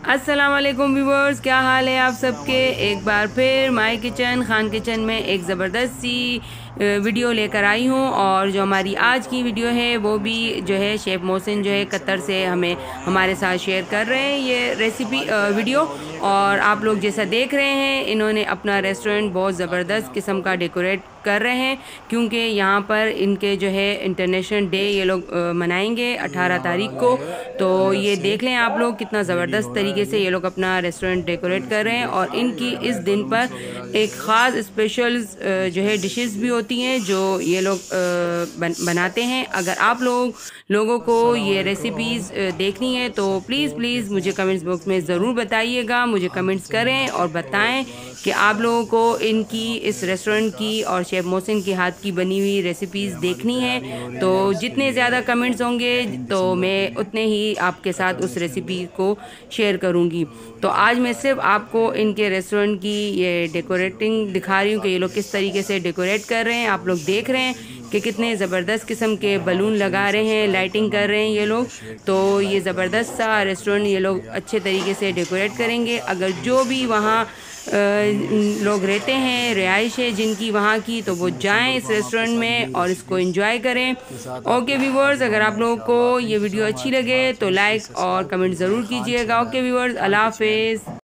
अस्सलाम वालेकुम व्यूवर्स, क्या हाल है आप सबके। एक बार फिर माय किचन खान किचन में एक ज़बरदस्त सी वीडियो लेकर आई हूँ। और जो हमारी आज की वीडियो है वो भी जो है शेफ़ मोहसिन जो है कतर से हमें हमारे साथ शेयर कर रहे हैं ये रेसिपी वीडियो। और आप लोग जैसा देख रहे हैं इन्होंने अपना रेस्टोरेंट बहुत ज़बरदस्त किस्म का डेकोरेट कर रहे हैं, क्योंकि यहाँ पर इनके जो है इंटरनेशनल डे ये लोग मनाएंगे 18 तारीख को। तो ये देख लें आप लोग कितना ज़बरदस्त तरीके से ये लोग अपना रेस्टोरेंट डेकोरेट कर रहे हैं। और इनकी इस दिन पर एक ख़ास स्पेशल जो है डिशेस भी होती हैं जो ये लोग बनाते हैं। अगर आप लोगों को ये रेसिपीज़ देखनी है तो प्लीज़ प्लीज़ मुझे कमेंट्स बॉक्स में ज़रूर बताइएगा, मुझे कमेंट्स करें और बताएं कि आप लोगों को इनकी इस रेस्टोरेंट की और शेफ़ मोहसिन के हाथ की बनी हुई रेसिपीज़ देखनी है। तो जितने ज़्यादा कमेंट्स होंगे तो मैं उतने ही आपके साथ उस रेसिपी को शेयर करूंगी। तो आज मैं सिर्फ आपको इनके रेस्टोरेंट की ये डेकोरेटिंग दिखा रही हूँ कि ये लोग किस तरीके से डेकोरेट कर रहे हैं। आप लोग देख रहे हैं कि कितने ज़बरदस्त किस्म के बलून लगा रहे हैं, लाइटिंग कर रहे हैं ये लोग। तो ये ज़बरदस्त सा रेस्टोरेंट ये लोग अच्छे तरीके से डेकोरेट करेंगे। अगर जो भी वहाँ लोग रहते हैं, रिहाइश है जिनकी वहाँ की, तो वो जाएं इस रेस्टोरेंट में और इसको एंजॉय करें। ओके व्यूवर्स, अगर आप लोगों को ये वीडियो अच्छी लगे तो लाइक और कमेंट ज़रूर कीजिएगा। ओके व्यूवर्स, अल्लाह हाफिज़।